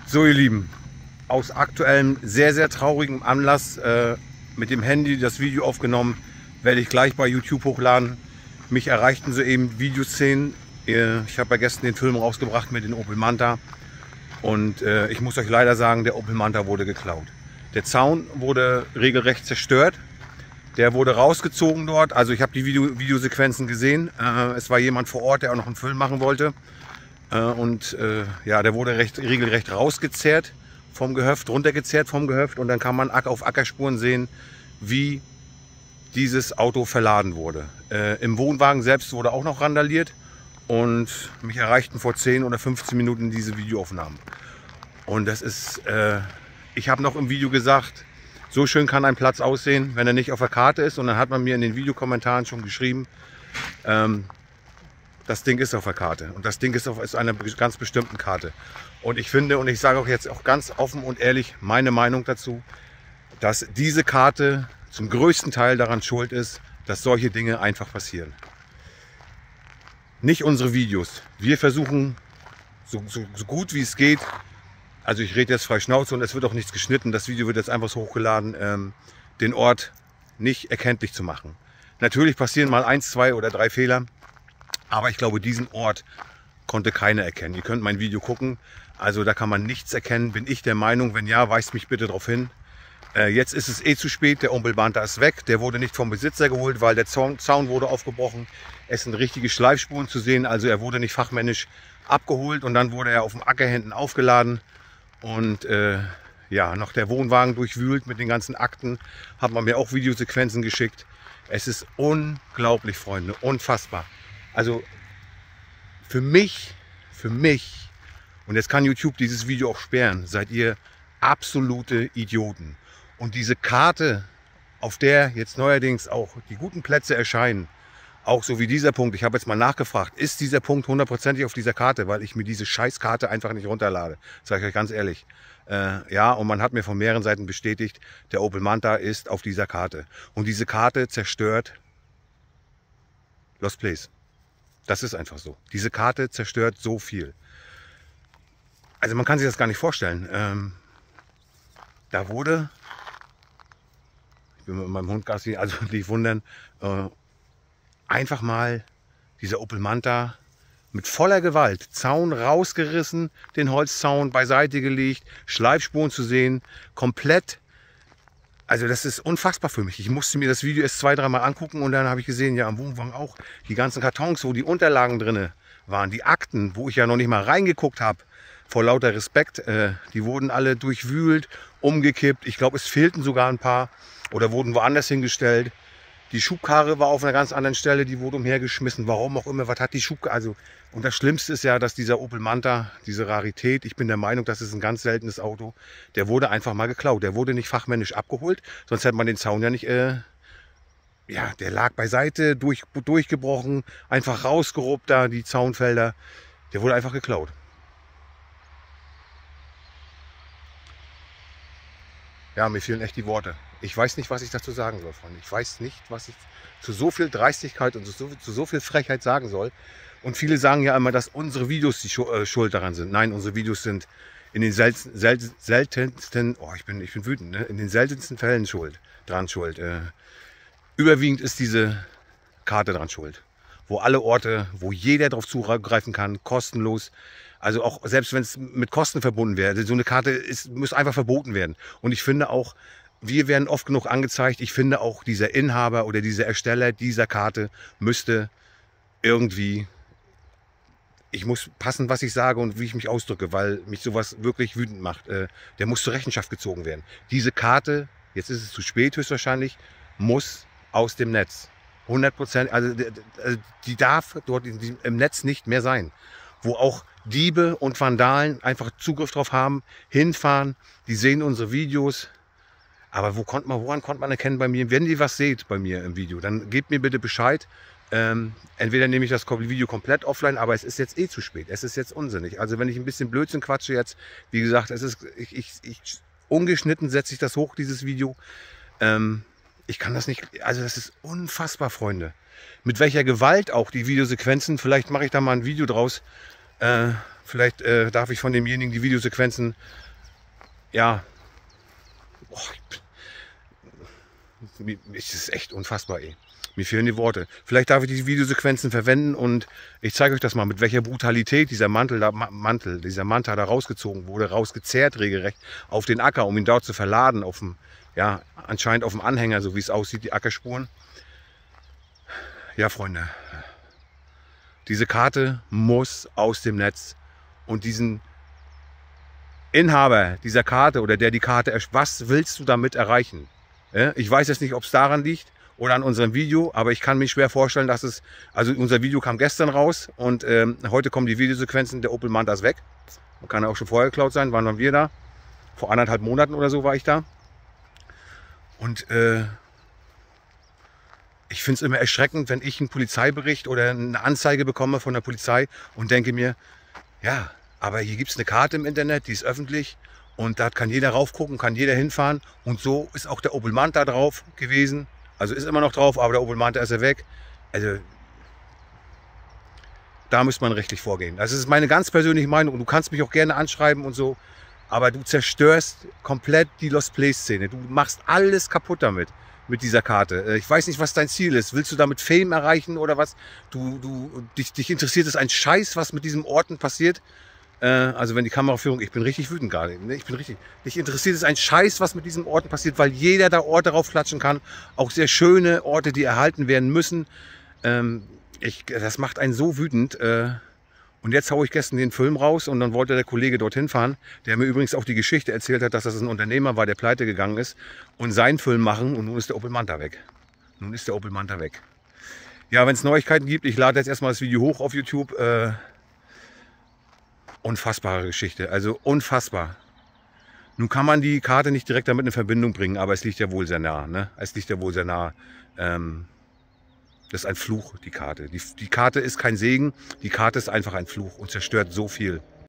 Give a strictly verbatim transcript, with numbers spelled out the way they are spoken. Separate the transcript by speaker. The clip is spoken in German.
Speaker 1: So, ihr Lieben, aus aktuellem sehr, sehr traurigem Anlass äh, mit dem Handy das Video aufgenommen, werde ich gleich bei YouTube hochladen. Mich erreichten soeben Videoszenen. Äh, ich habe ja gestern den Film rausgebracht mit dem Opel Manta und äh, ich muss euch leider sagen, der Opel Manta wurde geklaut. Der Zaun wurde regelrecht zerstört. Der wurde rausgezogen dort. Also ich habe die Video Videosequenzen gesehen. Äh, es war jemand vor Ort, der auch noch einen Film machen wollte. Und äh, ja, der wurde recht, regelrecht rausgezerrt vom Gehöft, runtergezerrt vom Gehöft, und dann kann man auf Ackerspuren sehen, wie dieses Auto verladen wurde. Äh, Im Wohnwagen selbst wurde auch noch randaliert, und mich erreichten vor zehn oder fünfzehn Minuten diese Videoaufnahmen. Und das ist, äh, ich habe noch im Video gesagt, so schön kann ein Platz aussehen, wenn er nicht auf der Karte ist. Und dann hat man mir in den Videokommentaren schon geschrieben, ähm, das Ding ist auf der Karte, und das Ding ist auf ist einer ganz bestimmten Karte. Und ich finde, und ich sage auch jetzt auch ganz offen und ehrlich meine Meinung dazu, dass diese Karte zum größten Teil daran schuld ist, dass solche Dinge einfach passieren. Nicht unsere Videos. Wir versuchen so, so, so gut wie es geht, also ich rede jetzt frei Schnauze und es wird auch nichts geschnitten, das Video wird jetzt einfach so hochgeladen, ähm, den Ort nicht erkenntlich zu machen. Natürlich passieren mal eins, zwei oder drei Fehler. Aber ich glaube, diesen Ort konnte keiner erkennen. Ihr könnt mein Video gucken. Also da kann man nichts erkennen. Bin ich der Meinung? Wenn ja, weist mich bitte darauf hin. Äh, jetzt ist es eh zu spät. Der Opel Manta ist weg. Der wurde nicht vom Besitzer geholt, weil der Zaun, Zaun wurde aufgebrochen. Es sind richtige Schleifspuren zu sehen. Also er wurde nicht fachmännisch abgeholt. Und dann wurde er auf dem Acker hinten aufgeladen. Und äh, ja, noch der Wohnwagen durchwühlt mit den ganzen Akten. Hat man mir auch Videosequenzen geschickt. Es ist unglaublich, Freunde. Unfassbar. Also für mich, für mich, und jetzt kann YouTube dieses Video auch sperren, seid ihr absolute Idioten. Und diese Karte, auf der jetzt neuerdings auch die guten Plätze erscheinen, auch so wie dieser Punkt, ich habe jetzt mal nachgefragt, ist dieser Punkt hundertprozentig auf dieser Karte, weil ich mir diese Scheißkarte einfach nicht runterlade. Sage ich euch ganz ehrlich. Äh, ja, und man hat mir von mehreren Seiten bestätigt, der Opel Manta ist auf dieser Karte. Und diese Karte zerstört Lost Place. Das ist einfach so. Diese Karte zerstört so viel. Also man kann sich das gar nicht vorstellen. Ähm, da wurde, ich bin mit meinem Hund Gassi, also nicht wundern, äh, einfach mal dieser Opel Manta mit voller Gewalt, Zaun rausgerissen, den Holzzaun beiseite gelegt, Schleifspuren zu sehen, komplett. Also das ist unfassbar für mich. Ich musste mir das Video erst zwei, dreimal angucken, und dann habe ich gesehen, ja, am Wohnwagen auch, die ganzen Kartons, wo die Unterlagen drin waren, die Akten, wo ich ja noch nicht mal reingeguckt habe, vor lauter Respekt, äh, die wurden alle durchwühlt, umgekippt. Ich glaube, es fehlten sogar ein paar oder wurden woanders hingestellt. Die Schubkarre war auf einer ganz anderen Stelle, die wurde umhergeschmissen. Warum auch immer, was hat die Schubkarre? Also, und das Schlimmste ist ja, dass dieser Opel Manta, diese Rarität, ich bin der Meinung, das ist ein ganz seltenes Auto, der wurde einfach mal geklaut. Der wurde nicht fachmännisch abgeholt, sonst hätte man den Zaun ja nicht, äh, ja, der lag beiseite, durch, durchgebrochen, einfach rausgeruppt da, die Zaunfelder. Der wurde einfach geklaut. Ja, mir fehlen echt die Worte. Ich weiß nicht, was ich dazu sagen soll, Freunde. Ich weiß nicht, was ich zu so viel Dreistigkeit und zu so, zu so viel Frechheit sagen soll. Und viele sagen ja immer, dass unsere Videos die Schuld daran sind. Nein, unsere Videos sind in den sel sel seltensten, oh, ich bin, ich bin wütend, ne? in den seltensten Fällen schuld, dran schuld. Äh, überwiegend ist diese Karte dran schuld. Wo alle Orte, wo jeder darauf zugreifen kann, kostenlos. Also auch selbst wenn es mit Kosten verbunden wäre, so eine Karte ist, muss einfach verboten werden. Und ich finde auch, wir werden oft genug angezeigt. Ich finde auch, dieser Inhaber oder dieser Ersteller dieser Karte müsste irgendwie, ich muss passen, was ich sage und wie ich mich ausdrücke, weil mich sowas wirklich wütend macht. Äh, der muss zur Rechenschaft gezogen werden. Diese Karte, jetzt ist es zu spät höchstwahrscheinlich, muss aus dem Netz. hundert Prozent, also die darf dort im Netz nicht mehr sein. Wo auch Diebe und Vandalen einfach Zugriff drauf haben, hinfahren, die sehen unsere Videos. Aber wo konnte man, woran konnte man erkennen bei mir, wenn ihr was seht bei mir im Video, dann gebt mir bitte Bescheid. Ähm, entweder nehme ich das Video komplett offline, aber es ist jetzt eh zu spät. Es ist jetzt unsinnig. Also wenn ich ein bisschen Blödsinn quatsche jetzt, wie gesagt, es ist, ich, ich, ich, ungeschnitten setze ich das hoch, dieses Video. Ähm, ich kann das nicht, also das ist unfassbar, Freunde. Mit welcher Gewalt auch die Videosequenzen, vielleicht mache ich da mal ein Video draus, äh, Vielleicht äh, darf ich von demjenigen die Videosequenzen, ja, boah, es ist echt unfassbar, ey. Mir fehlen die Worte. Vielleicht darf ich diese Videosequenzen verwenden und ich zeige euch das mal, mit welcher Brutalität dieser Mantel, da, Mantel, dieser Manta da rausgezogen wurde, rausgezerrt regelrecht auf den Acker, um ihn dort zu verladen, auf dem, ja, anscheinend auf dem Anhänger, so wie es aussieht, die Ackerspuren. Ja, Freunde, diese Karte muss aus dem Netz und diesen Inhaber dieser Karte oder der die Karte, was willst du damit erreichen? Ich weiß jetzt nicht, ob es daran liegt oder an unserem Video, aber ich kann mir schwer vorstellen, dass es, also unser Video kam gestern raus und ähm, heute kommen die Videosequenzen, der Opel Manta ist weg. Kann ja auch schon vorher geklaut sein, wann waren wir da? Vor anderthalb Monaten oder so war ich da. Und äh, ich finde es immer erschreckend, wenn ich einen Polizeibericht oder eine Anzeige bekomme von der Polizei und denke mir, ja, aber hier gibt es eine Karte im Internet, die ist öffentlich. Und da kann jeder raufgucken, kann jeder hinfahren. Und so ist auch der Opel Manta drauf gewesen. Also ist immer noch drauf, aber der Opel Manta ist ja weg. Also da müsste man rechtlich vorgehen. Das ist meine ganz persönliche Meinung. Und du kannst mich auch gerne anschreiben und so. Aber du zerstörst komplett die Lost Place Szene. Du machst alles kaputt damit, mit dieser Karte. Ich weiß nicht, was dein Ziel ist. Willst du damit Fame erreichen oder was? Du, du, dich, dich interessiert es ein Scheiß, was mit diesen Orten passiert? Also wenn die Kameraführung, ich bin richtig wütend gerade, ich bin richtig, mich interessiert es ein Scheiß, was mit diesen Orten passiert, weil jeder da Orte drauf klatschen kann, auch sehr schöne Orte, die erhalten werden müssen. Ich, das macht einen so wütend. Und jetzt haue ich gestern den Film raus und dann wollte der Kollege dorthin fahren, der mir übrigens auch die Geschichte erzählt hat, dass das ein Unternehmer war, der pleite gegangen ist und seinen Film machen und nun ist der Opel Manta weg. Nun ist der Opel Manta weg. Ja, wenn es Neuigkeiten gibt, ich lade jetzt erstmal das Video hoch auf YouTube. Äh, Unfassbare Geschichte, also unfassbar. Nun kann man die Karte nicht direkt damit in Verbindung bringen, aber es liegt ja wohl sehr nah. Ne? Es liegt ja wohl sehr nah. Ähm, das ist ein Fluch, die Karte. Die, die Karte ist kein Segen, die Karte ist einfach ein Fluch und zerstört so viel.